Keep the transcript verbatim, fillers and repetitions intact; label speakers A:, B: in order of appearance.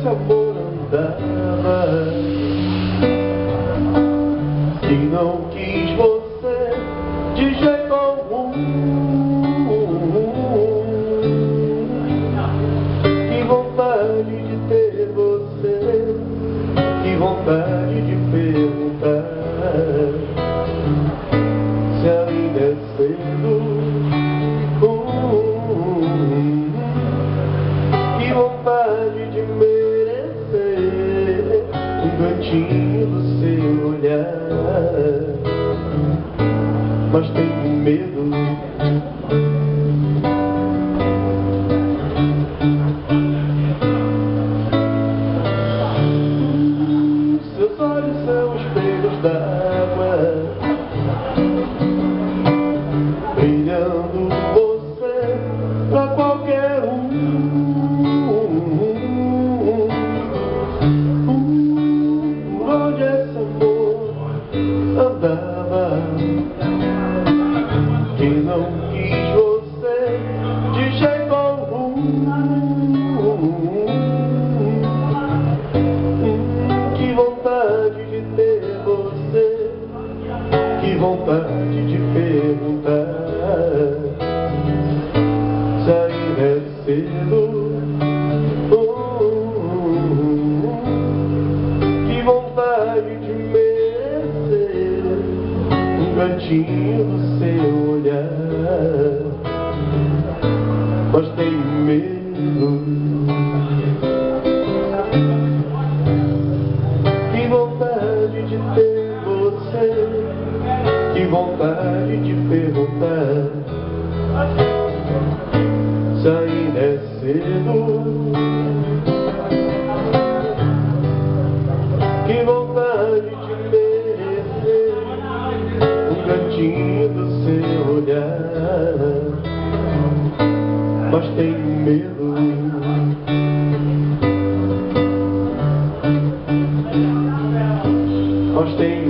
A: amor andava e não quis você de jeito algum. Que vontade de ter você, que vontade de perguntar se ainda é cedo. Que vontade de merecer um cantinho do seu olhar, mas tenho medo. Seus olhos são espelhos d'água, brilhando você pra qualquer um. Onde esse amor andava, que não quis você de jeito algum. Que vontade de ter você, que vontade de perguntar se ainda é cedo. Que vontade de merecer um cantinho do seu olhar, mas tenho medo. Que vontade de ter você, que vontade de perguntar se ainda é cedo. Que vontade de merecer um cantinho do seu olhar, mas tenho medo. Mas tenho